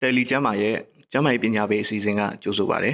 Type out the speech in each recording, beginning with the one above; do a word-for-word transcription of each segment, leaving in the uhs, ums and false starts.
ယ်လီကျမ်းမာရဲ့ကျမ်းမာရေးပညာပေးအစီအစဉ်ကကြိုဆိုပါရစေ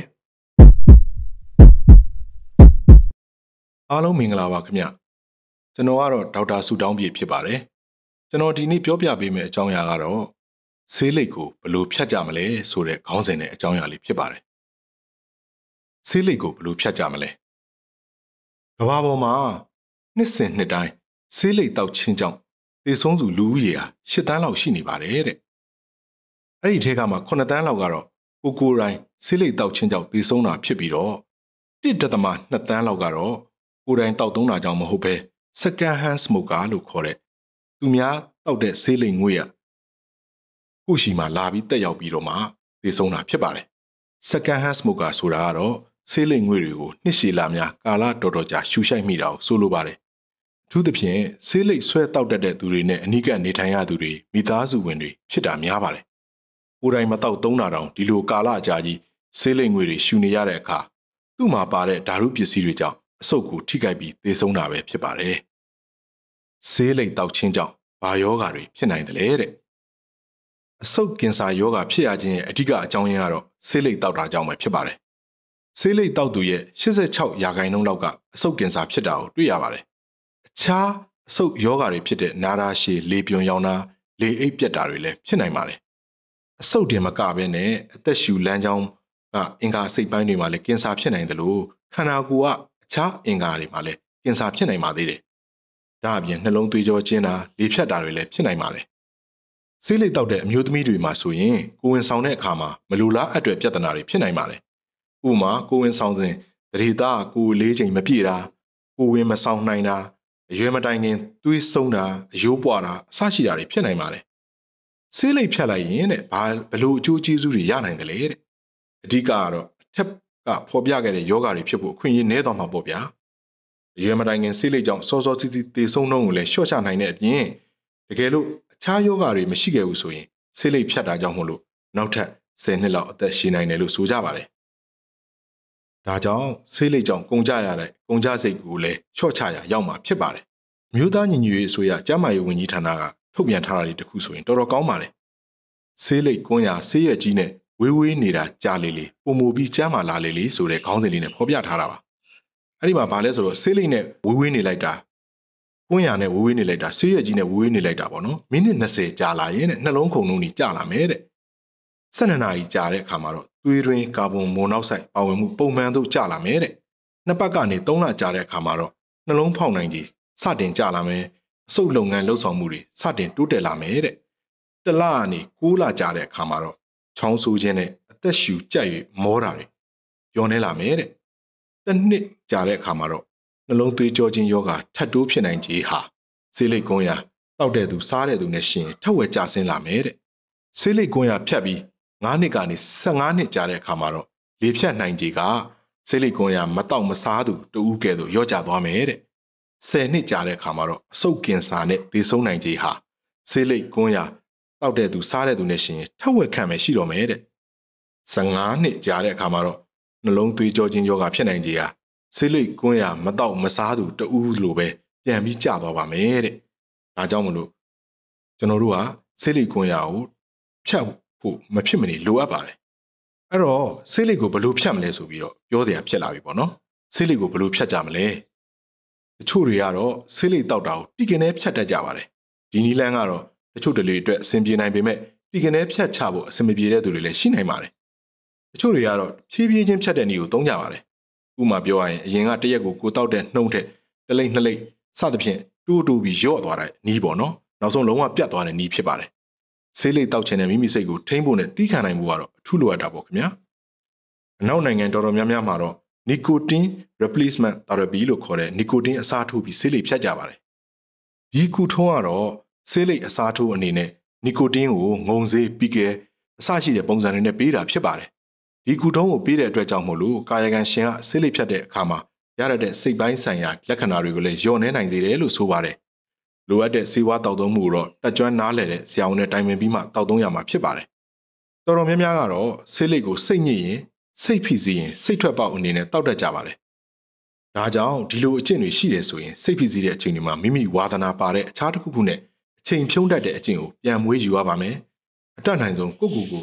အားလုံးမင်္ဂလာပါခင်ဗျကျွန်တော်ကတော့ဒေါက်တာဆူတောင်းပြေဖြစ်ပါတယ်ကျွန်တော်ဒီနေ့ပြောပြပေးမယ့်အကြောင်းအရာကတော့ဆေးလိပ်ကိုဘယ်လိုဖြတ်ကြမလဲဆိုတဲ့ခေါင်းစဉ်နဲ့အကြောင်းအရာလေးဖြစ်ပါတယ်ဆေးလိပ်ကိုဘယ်လိုဖြတ်ကြမလဲကမ္ဘာပေါ်မှာနှစ်စဉ်နှစ်တိုင်းဆေးလိပ်တောက်ခြင်းကြောင့်သေဆုံးသူလူဦးရေဟာ၈တန်းလောက်ရှိနေပါတယ်တဲ့အဲ့ဒီထဲကမှ9တန်းလောက်ကတော့ကိုကိုတိုင်းဆေးလိပ်တောက်ခြင်းကြောင့်သေဆုံးတာဖြစ်ပြီးတော့တစ်ဒသမ၂တန်းလောက်ကတော့ကိုယ်တိုင်တောက်သုံးတာကြောင့်မဟုတ်ဘဲ second hand smoker လို့ခေါ်တဲ့သူများတောက်တဲ့ဆေးလိပ်ငွေ့ရကိုရှိမှလာပြီးတက်ရောက်ပြီးတော့မှသေဆုံးတာဖြစ်ပါတယ် second hand smoker ဆိုတာကတော့ဆေးလိပ်ငွေ့တွေကိုနှစ်ရှည်လာများကာလတော်တော်ကြာရှူရှိုက်မိတာကိုဆိုလိုပါတယ်အထူးသဖြင့်ဆေးလိပ်ဆွဲတောက်တတ်တဲ့သူတွေနဲ့အနီးကပ်နေထိုင်ရသူတွေမိသားစုဝင်တွေဖြစ်တာများပါတယ်ကိုယ်တိုင်မတောက်သုံးတာတောင်ဒီလိုကာလအကြာကြီးဆေးလိပ်ငွေ့တွေရှူနေရတဲ့အခါသူ့မှာပါတဲ့ဓာတုပစ္စည်းတွေကြောင့်အဆုတ်ကိုထိခိုက်ပြီးသေဆုံးတာပဲဖြစ်ပါတယ်ဆေးလိပ်တောက်ခြင်းကြောင့်ဘာယောဂါတွေဖြစ်နိုင်တယ်လဲတဲ့အဆုတ်ကင်ဆာယောဂါဖြစ်ရခြင်းရဲ့အဓိကအကြောင်းရင်းကတော့ဆေးလိပ်တောက်တာကြောင့်ပဲဖြစ်ပါတယ်ဆေးလိပ်တောက်သူရဲ့၈၆ရာခိုင်နှုန်းလောက်ကအဆုတ်ကင်ဆာဖြစ်တာကိုတွေ့ရပါတယ်အခြားအဆုတ်ယောဂါတွေဖြစ်တဲ့နာတာရှည်လေပြွန်ရောင်တာလေအိပ်ပြတ်တာတွေလည်းဖြစ်နိုင်ပါတယ်အဆုတ်တင်မကဘဲနဲ့အသက်ရှူလမ်းကြောင်းကအင်္ဂါစိတ်ပိုင်းတွေမှာလည်းကင်ဆာဖြစ်နိုင်တယ်လို့ခန္ဓာကိုယ်ကအခြားအင်္ဂါတွေမှာလည်းကင်ဆာဖြစ်နိုင်ပါသေးတယ်ဒါအပြင်နှလုံးသွေးကြောကျဉ်တာလေဖြတ်တာတွေလည်းဖြစ်နိုင်ပါတယ်ဆေးလိပ်တောက်တဲ့အမျိုးသမီးတွေမှာဆိုရင်ကိုယ်ဝင်ဆောင်တဲ့အခါမှာမလိုလားအပ်တဲ့ပြဿနာတွေဖြစ်နိုင်ပါတယ်ဥပမာကိုယ်ဝင်ဆောင်စဉ်တရေသားကိုယ်လေးချိန်မပြည့်တာကိုယ်ဝင်မဆောင်နိုင်တာအရွယ်မတိုင်ခင်သွေးဆုံးတာအယိုးပွားတာအစရှိတာတွေဖြစ်နိုင်ပါတယ်ဆေးလိပ်ဖြတ်လိုက်ရင်တဲ့ဘာဘလို့အကျိုးကျေးဇူးတွေရနိုင်တယ်လဲတဲ့အဓိကကတော့အထက်ကဖော်ပြခဲ့တဲ့ယောဂါတွေဖြစ်ဖို့အခွင့်အရေးနည်းသွားမှာပေါ့ဗျာအရွယ်မတိုင်ခင်ဆေးလိပ်ကြောင့်စောစောစီးစီးသေဆုံးနှုန်းကိုလည်းလျှော့ချနိုင်တဲ့အပြင်တကယ်လို့အခြားယောဂါတွေမရှိခဲ့ဘူးဆိုရင်ဆေးလိပ်ဖြတ်တာကြောင့်မို့လို့နောက်ထပ်၁၀နှစ်လောက်အသက်ရှည်နိုင်တယ်လို့ဆိုကြပါတယ်ဒါကြောင့်ဆေးလိပ်ကြောင့်ကုန်ကြရတဲ့ကုန်ကြစိတ်ကိုလည်းလျှော့ချရရောက်မှာဖြစ်ပါတယ်မြို့သားညီညွတ်ရေးအစိုးရကျန်းမာရေးဝန်ကြီးဌာနကထုတ်ပြန်ထားတာတွေတခုဆိုရင်တော်တော်ကောင်းပါတယ်ဆေးလိပ်ကွန်းရဆေးရကြီးနဲ့ဝေးဝေးနေတာကြားလေလေပုံမူပြီးကျမ်းမာလာလေလေဆိုတဲ့ခေါင်းစဉ်လေးနဲ့ဖော်ပြထားတာပါအဲ့ဒီမှာဘာလဲဆိုတော့ဆေးလိပ်နဲ့ဝေးဝေးနေလိုက်တာကွန်းရနဲ့ဝေးဝေးနေလိုက်တာဆေးရကြီးနဲ့ဝေးဝေးနေလိုက်တာပေါ့နော်မိနစ်၂၀ကြာလာရင်တဲ့နှလုံးခုန်လုံးကြီးကြာလာမယ်တဲ့၁၂နာရီကြာတဲ့အခါမှာတော့သွေးတွင်းကာဗွန်မိုနောက်ဆိုက်ပါဝင်မှုပုံမှန်သို့ကျလာမယ်တဲ့နှစ်ပတ်ကနေ၃လကြာတဲ့အခါမှာတော့နှလုံးဖောက်နိုင်ကြီးစတင်ကျလာမယ်အဆုတ်လုပ်ငန်းလှုပ်ဆောင်မှုတွေစတင်တိုးတက်လာမယ်တဲ့တလကနေ၉လကြာတဲ့အခါမှာတော့ချောင်းဆိုးခြင်းနဲ့အသက်ရှူကြက်၍မောတာတွေညှော်နေလာမယ်တဲ့တစ်နှစ်ကြာတဲ့အခါမှာတော့နှလုံးသွေးကြောခြင်းယောဂထပ်တိုးဖြစ်နိုင်ခြင်းဟာဆေးလိပ်ကွန်းရတောက်တဲ့သူစားတဲ့သူနဲ့ရှင်ထက်ဝက်ကျဆင်းလာမယ်တဲ့ဆေးလိပ်ကွန်းရဖြတ်ပြီး၅နှစ်ကနေ၁၅နှစ်ကြာတဲ့အခါမှာတော့လေဖြတ်နိုင်ခြင်းကဆေးလိပ်ကွန်းရမတောက်မစားသူတူဦးကဲ့သို့ရော့ကျသွားမယ်တဲ့၁၀နှစ်ကြာတဲ့အခါမှာတော့အဆုတ်ကင်ဆာနဲ့သေဆုံးနိုင်ခြင်းဟာဆေးလိပ်ကွန်းရတောက်တဲ့သူစားတဲ့သူနဲ့ရှင်ထက်ဝက်ခန့်ပဲရှိတော့မယ်တဲ့၁၅နှစ်ကြာတဲ့အခါမှာတော့နှလုံးသွေးကြောခြင်းယောဂဖြစ်နိုင်ခြင်းဟာဆေးလိပ်ကွန်းရမတောက်မစားသူတူဦးလိုပဲပြန်ပြီးကျသွားပါမယ်တဲ့ဒါကြောင့်မလို့ကျွန်တော်တို့ကဆေးလိပ်ကွန်းရကိုဖြတ်ဖို့မဖြစ်မနေလိုအပ်ပါတယ်အဲ့တော့ဆေးလိပ်ကိုဘယ်လိုဖြတ်မလဲဆိုပြီးတော့ပြောစရာဖြစ်လာပြီပေါ့နော်ဆေးလိပ်ကိုဘယ်လိုဖြတ်ကြမလဲတချို့တွေကတော့ဆေးလိပ်တောက်တာကိုတိကနဲ့ဖြတ်တတ်ကြပါတယ်ဒီနည်းလမ်းကတော့တချို့တလေအတွက်အဆင်ပြေနိုင်ပေမဲ့တိကနဲ့ဖြတ်ချဖို့အဆင်မပြေတဲ့သူတွေလည်းရှိနိုင်ပါတယ်တချို့တွေကတော့ဖြည်းဖြည်းချင်းဖြတ်တဲ့နည်းကိုသုံးကြပါတယ်ဥပမာပြောရရင်အရင်ကတရက်ကိုကိုတောက်တဲ့နှုံးထက်တလိမ့်နှစ်လိမ့်စသဖြင့်တိုးတိုးပြီးရော့သွားတဲ့နည်းပေါ့နော်နောက်ဆုံးလုံးဝပြတ်သွားတဲ့နည်းဖြစ်ပါတယ်ဆေးလိပ်တောက်ခြင်းနဲ့မိမိစိတ်ကိုထိန်းဖို့နဲ့တီးခံနိုင်ဖို့ကတော့အထူးလိုအပ်တာပေါ့ခင်ဗျာအနောက်နိုင်ငံတော်တော်များများမှာတော့ nicotine replacement therapy လို့ခေါ်တဲ့ nicotine အစားထိုးပြီးဆေးလိပ်ဖြတ်ကြပါတယ်ဒီကုထုံးကတော့ဆေးလိပ်အစားထိုးအနေနဲ့ nicotine ကိုငုံစေးပီကဲအစရှိတဲ့ပုံစံတွေနဲ့ပေးတာဖြစ်ပါတယ်ဒီကုထုံးကိုပေးတဲ့အတွက်ကြောင့်မို့လို့ကာယကံရှင်ကဆေးလိပ်ဖြတ်တဲ့အခါမှာရရတဲ့စိတ်ပိုင်းဆိုင်ရာလက္ခဏာတွေကိုလည်းလျော့နှဲနိုင်စေတယ်လို့ဆိုပါတယ်လိုအပ်တဲ့ဆေးဝါးတောက်သုံးမှုကိုတော့တက်ကြွနားလည်တဲ့ဆရာဝန်နဲ့တိုင်ပင်ပြီးမှတောက်သုံးရမှာဖြစ်ပါတယ်တော်တော်များများကတော့ဆေးလိပ်ကိုစိတ်ညစ်ရင်စိတ်ဖိစီးရင်စိတ်ထွက်ပေါက်အနေနဲ့တောက်တတ်ကြပါတယ်ဒါကြောင့်ဒီလိုအကျင့်တွေရှိတယ်ဆိုရင်စိတ်ဖိစီးတဲ့အချိန်တွေမှာမိမိဝါသနာပါတဲ့အခြားတစ်ခုခုနဲ့အချိန်ဖြုံးတတ်တဲ့အကျင့်ကိုပြန်မွေးယူရပါမယ်အတတ်နိုင်ဆုံးကိုယ့်ကိုယ်ကို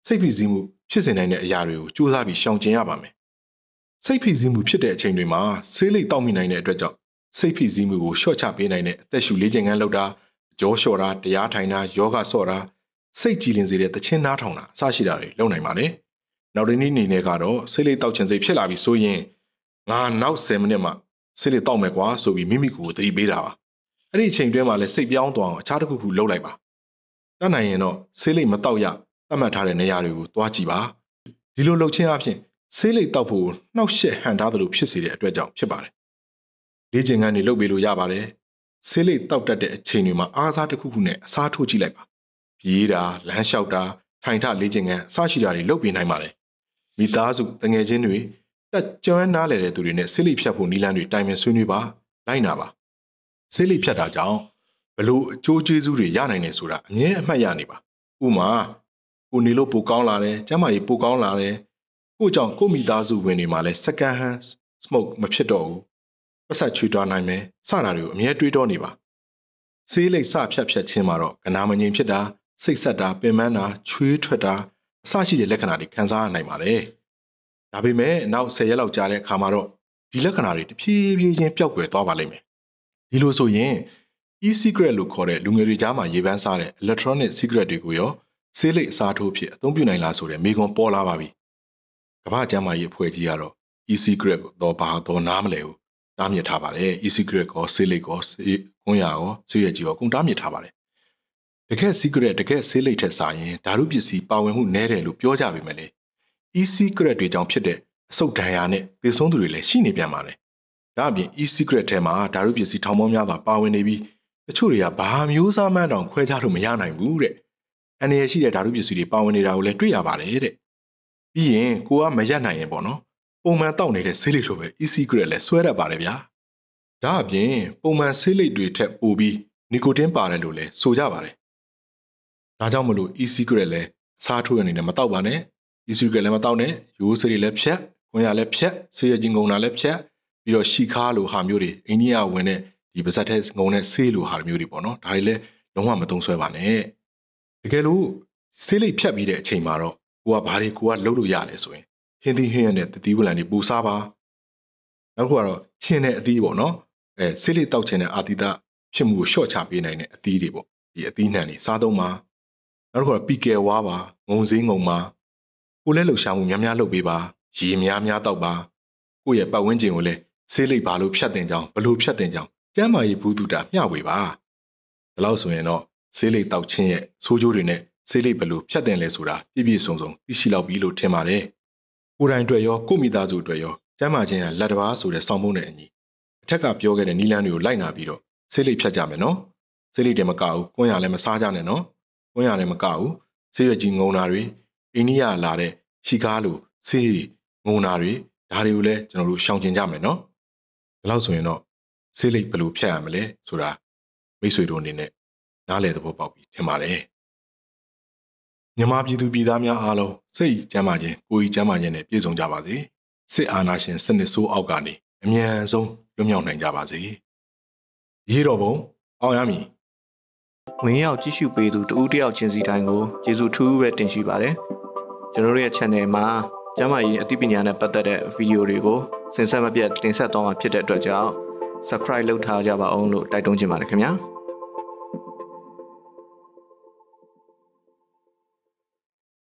စိတ်ဖိစီးမှုဖြစ်စေနိုင်တဲ့အရာတွေကိုစူးစမ်းပြီးရှောင်ကျဉ်ရပါမယ်စိတ်ဖိစီးမှုဖြစ်တဲ့အချိန်တွေမှာဆေးလိပ်တောက်မိနိုင်တဲ့အတွက်ကြောင့်စိတ်ဖိစီးမှုကိုလျှော့ချပေးနိုင်တဲ့အသက်ရှူလေ့ကျင့်ခန်းလုပ်တာကြောလျှော့တာတရားထိုင်တာယောဂဆော့တာစိတ်ကြည်လင်စေတဲ့သချင်းနားထောင်တာအစရှိတာတွေလုပ်နိုင်ပါတယ်နောက်တစ်နည်းအနေနဲ့ကတော့ဆေးလိပ်တောက်ခြင်းစိတ်ဖြစ်လာပြီဆိုရင်ငါနောက်ဆယ်မိနစ်မှဆေးလိပ်တောက်မယ်ကွာဆိုပြီးမိမိကိုယ်ကိုသတိပေးတာပါအဲ့ဒီအချိန်တွင်းမှာလည်းစိတ်ပြောင်းသွားအောင်အခြားတစ်ခုခုလုပ်လိုက်ပါတတ်နိုင်ရင်တော့ဆေးလိပ်မတောက်ရသတ်မှတ်ထားတဲ့နေရာတွေကိုတွားကြည့်ပါဒီလိုလုပ်ခြင်းအပြင်ဆေးလိပ်တောက်ဖို့နှောက်ယှက်ဟန်ထားသလိုဖြစ်စေတဲ့အတွက်ကြောင့်ဖြစ်ပါတယ်လေ့ကျင့်ခန်းတွေလုပ်ပေးလို့ရပါတယ်ဆေးလိပ်တောက်တတ်တဲ့အချိန်တွေမှာအားစားတစ်ခုခုနဲ့အစားထိုးကြည့်လိုက်ပါပြေးတာလမ်းလျှောက်တာထိုင်ထလေ့ကျင့်ခန်းအစရှိတာတွေလုပ်ပေးနိုင်ပါတယ်မိသားစုတငယ်ချင်းတွေတက်ကြွမ်းနားလည်တဲ့သူတွေနဲ့ဆေးလိပ်ဖြတ်ဖို့နည်းလမ်းတွေတိုင်ပင်ဆွေးနွေးပါလိုက်နာပါဆေးလိပ်ဖြတ်တာကြောင့်ဘလို့အကျိုးကျေးဇူးတွေရနိုင်တယ်ဆိုတာအမြဲအမှတ်ရနေပါဥမာကိုနေလို့ပိုကောင်းလာတယ်ကျန်းမာရေးပိုကောင်းလာတယ်ကိုကြောင့်ကိုမိသားစုဝင်တွေမှာလည်း second hand smoke မဖြစ်တော့ဘူးပတ်ဆက်ချွေးသွားနိုင်မယ်စတာတွေကိုအမြဲတွေးတောနေပါဆေးလိပ်စဖြတ်ဖြတ်ခြင်းမှာတော့ကနာမငြိမ်ဖြစ်တာစိတ်ဆက်တာပင်ပန်းတာချွေးထွက်တာအစရှိတဲ့လက္ခဏာတွေခံစားရနိုင်ပါတယ်ဒါပေမဲ့နောက်ဆယ်ရက်လောက်ကြာတဲ့အခါမှာတော့ဒီလက္ခဏာတွေတဖြည်းဖြည်းချင်းပျောက်ကွယ်သွားပါလိမ့်မယ်ဒီလိုဆိုရင် e-cigarette လို့ခေါ်တဲ့လူငယ်တွေကြားမှာရေပန်းစားတဲ့ electronic cigarette တွေကိုရောဆေးလိပ်အစားထိုးဖြစ်အသုံးပြုနိုင်လားဆိုတဲ့မေးခွန်းပေါ်လာပါပြီကမ္ဘာ့ကျန်းမာရေးအဖွဲ့ကြီးကတော့ e-cigarette ကိုတော့ဘာတော့နားမလဲဘူးတားမြစ်ထားပါတယ် e-cigarette ကိုဆေးလိပ်ကိုဆေးခွန်းရရောဆေးရည်ကြီးရောကုန်တားမြစ်ထားပါတယ်တကယ် cigarette တကယ်ဆေးလိပ်ထက်စာရင်ဓာတုပစ္စည်းပါဝင်မှုနည်းတယ်လို့ပြောကြပေမဲ့လေ e-cigarette တွေကြောင့်ဖြစ်တဲ့အဆုတ်ဒဏ်ရာနဲ့သေဆုံးသူတွေလည်းရှိနေပြန်ပါတယ်ဒါအပြင် e-cigarette ထဲမှာဓာတုပစ္စည်းထောင်ပေါင်းများစွာပါဝင်နေပြီးတချို့တွေကဘာမျိုးစားမှန်းတောင်ခွဲခြားလို့မရနိုင်ဘူးတဲ့အန္တရာယ်ရှိတဲ့ဓာတုပစ္စည်းတွေပါဝင်နေတာကိုလည်းတွေ့ရပါတယ်တဲ့ပြီးရင်ကိုကမရက်နိုင်ရင်ပေါ့နော်ပုံမှန်တောက်နေတဲ့ဆေးလိပ်လိုပဲ e-cigarette လည်းဆွဲတတ်ပါတယ်ဗျာဒါအပြင်ပုံမှန်ဆေးလိပ်တွေထက်ပိုပြီးနီကိုတင်းပါတယ်လို့လည်းဆိုကြပါတယ်ဒါကြောင့်မလို့ e-cigarette လည်းအစားထိုးရနေတယ်မတောက်ပါနဲ့ e-cigarette လည်းမတောက်နဲ့ရိုးဆေးတွေလည်းဖြတ်ခွန်ရလည်းဖြတ်ဆေးရည်ငုံတာလည်းဖြတ်ပြီးတော့ရှီခါလိုဟာမျိုးတွေအိန္ဒိယဝင်တဲ့ဒီပါဇက်ထဲငုံတဲ့ဆေးလိုဟာမျိုးတွေပေါ့နော်ဒါတွေလည်းလုံးဝမသုံးဆွဲပါနဲ့တကယ်လို့ဆေးလိပ်ဖြတ်ပြီးတဲ့အချိန်မှာတော့ကိုကဘာတွေကိုကလှုပ်လို့ရလဲဆိုရင်ဟင်းသီးဟင်းရတဲ့တတိဝလန်တွေပူစားပါနောက်တစ်ခုကတော့ချင်းတဲ့အသီးပေါ့နော်အဲဆေးလိပ်တောက်ခြင်းနဲ့အာတိတဖြစ်မှုကိုလျှော့ချပေးနိုင်တဲ့အသီးတွေပေါ့ဒီအသီးနှံတွေစားသုံးပါနောက်တစ်ခုကတော့ပီကယ်ဝါပါငုံစည်းငုံပါကိုလည်းလှုပ်ရှားမှုများများလုပ်ပေးပါရေများများတောက်ပါကိုယ့်ရဲ့ပတ်ဝန်းကျင်ကိုလည်းဆေးလိပ်ဘာလို့ဖြတ်တင်ကြောင်းဘလို့ဖြတ်တင်ကြောင်းကျန်းမာရေးဘူးတူတာမျှဝေပါဒါလို့ဆိုရင်တော့ဆေးလိပ်တောက်ခြင်းရဲ့ဆိုးကျိုးတွေနဲ့ဆေးလိပ်ဘလို့ဖြတ်တင်လဲဆိုတာပြည့်ပြည့်စုံစုံသိရှိလောက်ပြီလို့ထင်ပါတယ်ကိုယ်တိုင်အတွက်ရောကိုယ့်မိသားစုအတွက်ရောကျန်းမာခြင်းဟာလက်တစ်ပါးဆိုတဲ့စောင့်ပုံးတဲ့အညီအထက်ကပြောခဲ့တဲ့နီလန်းတွေကိုလိုက်နာပြီးတော့ဆေးလိပ်ဖြတ်ကြမယ်နော်ဆေးလိပ်တွေမကဘူးကွန်းရလည်းမစားကြနဲ့နော်ကွန်းရလည်းမကဘူးဆေးရွက်ကြီးငုံတာတွေအိန္ဒိယလာတဲ့ရှီကားလိုဆေးတွေငုံတာတွေဒါတွေကိုလည်းကျွန်တော်တို့ရှောင်ကျဉ်ကြမယ်နော်ဒါလို့ဆိုရင်တော့ဆေးလိပ်ဘယ်လိုဖြတ်ရမလဲဆိုတာမိတ်ဆွေတို့အနေနဲ့နားလည်သဘောပေါက်ပြီးထင်ပါတယ်မြန်မာပြည်သူပြည်သားများအားလုံးစိတ်ကျန်းမာခြင်းကိုယ်ကြီးကျန်းမာခြင်းနဲ့ပြည့်စုံကြပါစေစစ်အာဏာရှင်စနစ်ဆိုးအောက်ကနေအမြန်ဆုံးလွတ်မြောက်နိုင်ကြပါစေရေတော်ဘုံအောင်ရမည်ဝင်ရောက်ကြည့်ရှုပေးသူတဦးတယောက်ချင်းစီတိုင်းကိုကျေးဇူးထူးပဲတင်ရှိပါတယ်ကျွန်တော်တို့ရဲ့ channel မှာကျန်းမာရေးအသိပညာနဲ့ပတ်သက်တဲ့ဗီဒီယိုတွေကိုစင်ဆက်မပြတ်တင်ဆက်သွားမှာဖြစ်တဲ့အတွက်ကြောင့် subscribe လုပ်ထားကြပါအောင်လို့တိုက်တွန်းချင်ပါတယ်ခင်ဗျာ